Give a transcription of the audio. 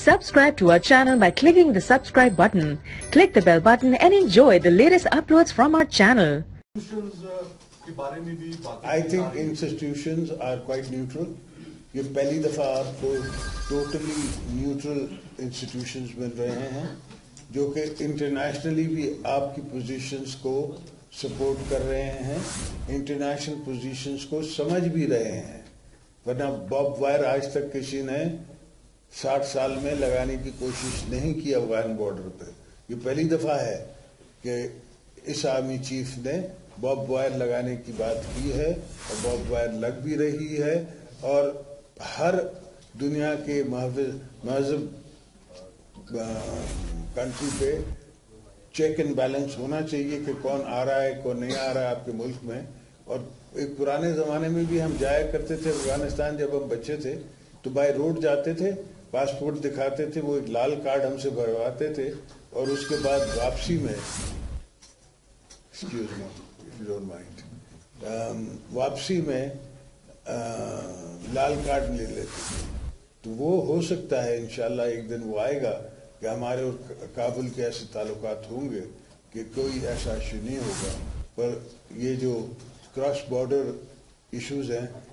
Subscribe to our channel by clicking the subscribe button. Click the bell button and enjoy the latest uploads from our channel. I think institutions are quite neutral. یہ پہلی دفعہ آپ کو totally neutral institutions مل رہے ہیں جو کہ انٹرنیشنلی بھی آپ کی پوزیشنز کو سپورٹ کر رہے ہیں، انٹرنیشنل پوزیشنز کو سمجھ بھی رہے ہیں، ورنہ باب وائر آج تک کسی نے 60 سال میں لگانے کی کوشش نہیں کی افغان بارڈر پہ. یہ پہلی دفعہ ہے کہ اس آرمی چیف نے باب وائر لگانے کی بات کی ہے اور باب وائر لگ بھی رہی ہے، اور ہر دنیا کے مہذب کنٹری پہ چیک اینڈ بیلنس ہونا چاہیے کہ کون آ رہا ہے کون نہیں آ رہا ہے آپ کے ملک میں. اور ایک پرانے زمانے میں بھی ہم جایا کرتے تھے افغانستان، جب ہم بچے تھے تو بائی روڈ جاتے تھے، پاسپورٹ دکھاتے تھے، وہ ایک لال کارڈ ہم سے بھرواتے تھے، اور اس کے بعد واپسی میں excuse me if you don't mind واپسی میں لال کارڈ لے لیتے تھے. تو وہ ہو سکتا ہے انشاءاللہ ایک دن وہ آئے گا کہ ہمارے اور کابل کے ایسے تعلقات ہوں گے کہ کوئی ایسا ایشو نہیں ہوگا. پر یہ جو کراس بارڈر ایشوز ہیں